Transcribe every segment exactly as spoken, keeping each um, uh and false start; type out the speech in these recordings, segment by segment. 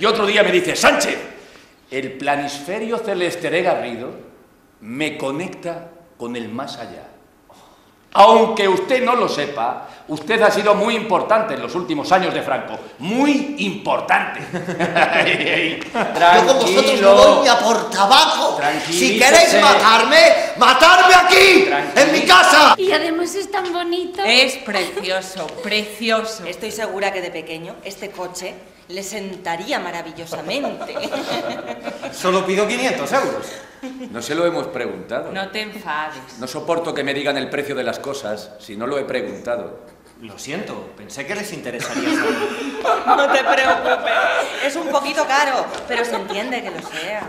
Y otro día me dice, Sánchez, el planisferio celeste de Garrido me conecta con el más allá. Aunque usted no lo sepa, usted ha sido muy importante en los últimos años de Franco. Muy importante. Yo con vosotros no voy ni a por tabaco. Si queréis matarme, ¡matadme aquí! ¡En mi casa! Y además es tan bonito. Es precioso, precioso. Estoy segura que de pequeño este coche le sentaría maravillosamente. Solo pido quinientos euros. No se lo hemos preguntado. No te enfades. No soporto que me digan el precio de las cosas si no lo he preguntado. Lo siento, pensé que les interesaría saber. No te preocupes, es un poquito caro, pero se entiende que lo sea.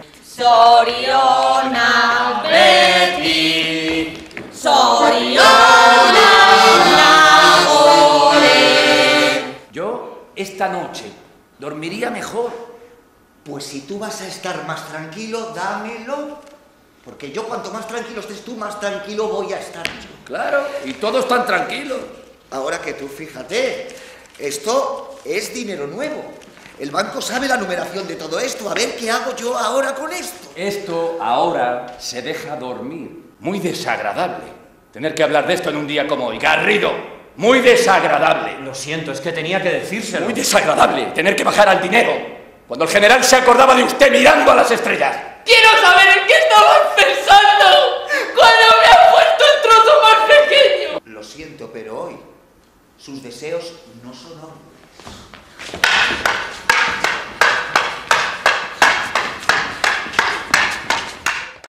Soriona beti, Soriona nagore. Yo, esta noche, dormiría mejor. Pues si tú vas a estar más tranquilo, dámelo. Porque yo cuanto más tranquilo estés tú, más tranquilo voy a estar yo. Claro, y todos tan tranquilos. Ahora que tú fíjate, esto es dinero nuevo. El banco sabe la numeración de todo esto. A ver qué hago yo ahora con esto. Esto ahora se deja dormir. Muy desagradable tener que hablar de esto en un día como hoy. Garrido, muy desagradable. Lo siento, es que tenía que decírselo. Muy desagradable tener que bajar al dinero cuando el general se acordaba de usted mirando a las estrellas. Quiero saber en qué estabas pensando cuando me has puesto el trozo más pequeño. Lo siento, pero hoy sus deseos no son hombres.